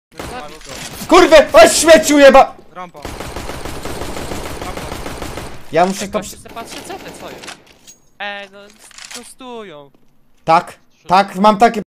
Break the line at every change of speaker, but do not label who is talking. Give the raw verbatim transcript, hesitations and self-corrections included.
No zabij go.
Kurwę! Oj, śmieciu jeba!
Rampa.
Ja muszę to...
Gościu se patrzy, co ty, co jest? Ej, no, prostują.
Tak, tak, mam takie